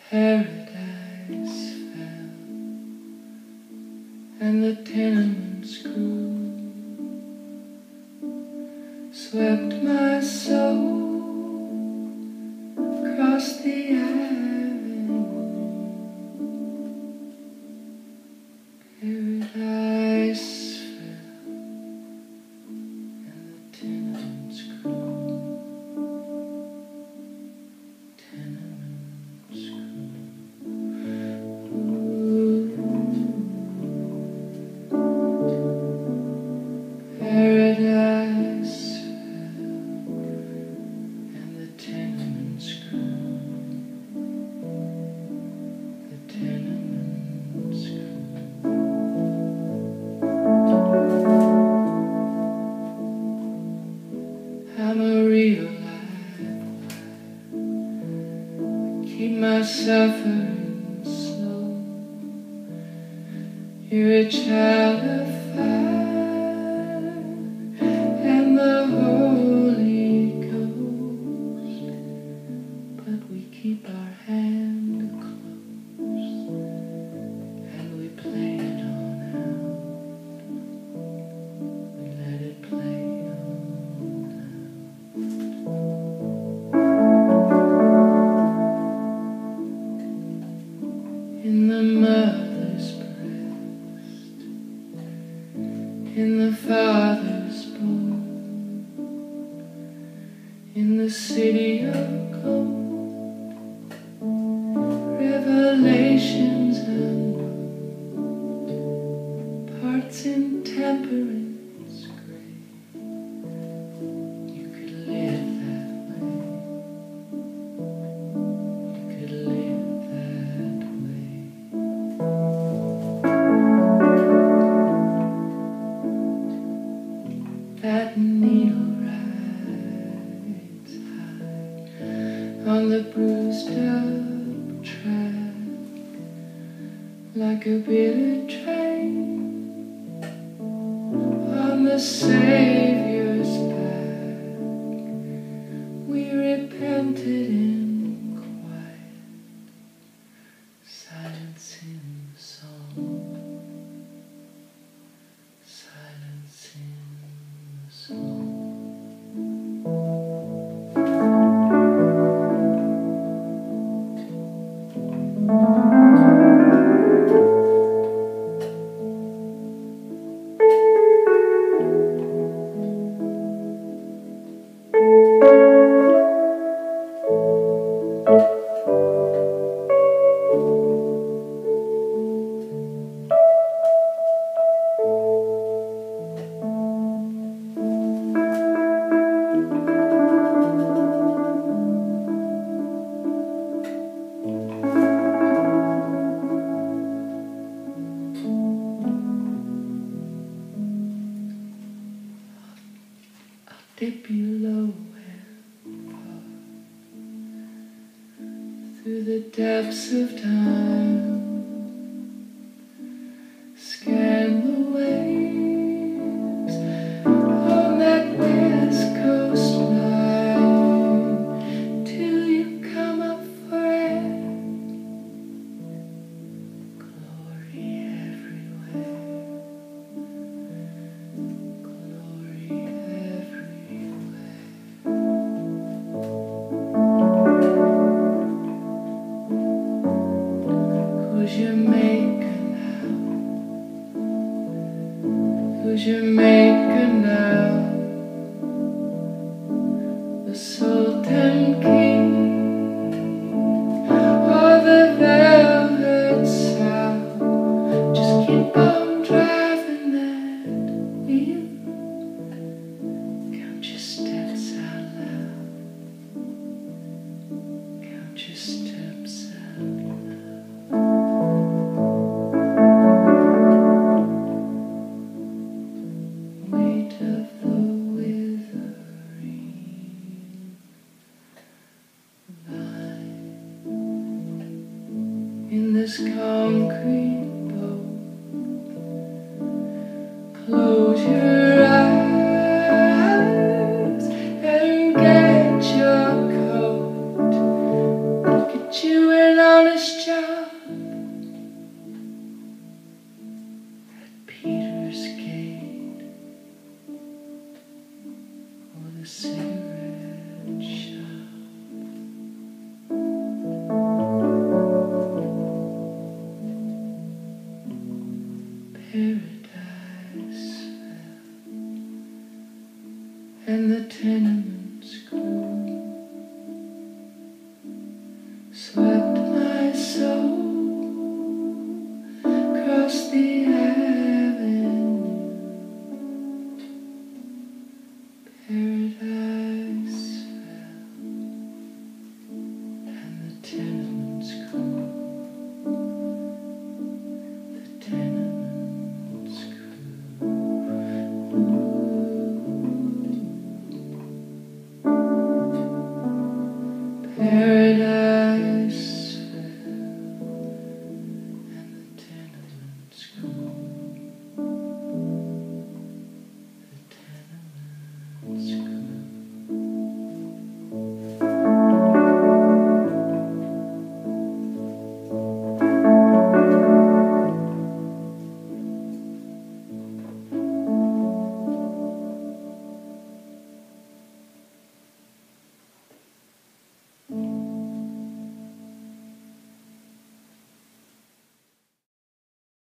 Paradise fell, and the tenements grew, swept my soul across the avenue. Paradise fell, and the tenements grew. Tenements grew. Paradise fell, and the tenements grew. The tenements grew. I'm a real life. Keep my suffering slow. You're a child of fire and the Holy Ghost, but we keep our hand closed and we play it on out. We let it play on out. In the mother's breast, in the father's bowl, in the city of gold, revelations unrolled, parts in temperance gray. You could live that way. You could live that way. That needle rides high on the bruised up track, like a bitter train on the Savior's back. We repented in quiet, silence in the song, silence in the song. Dip you low and far through the depths of time, scan the waves on that west coast line till you come up for air. Glory everywhere. Glory everywhere. Who's your maker now? Who's your maker now? The Sultan King or the velvet sow? Just keep on driving that wheel. Count your steps out loud. Count your steps out loud. Weight of the withering vine in this concrete boat. paradise fell, and the tenements grew, swept my soul across the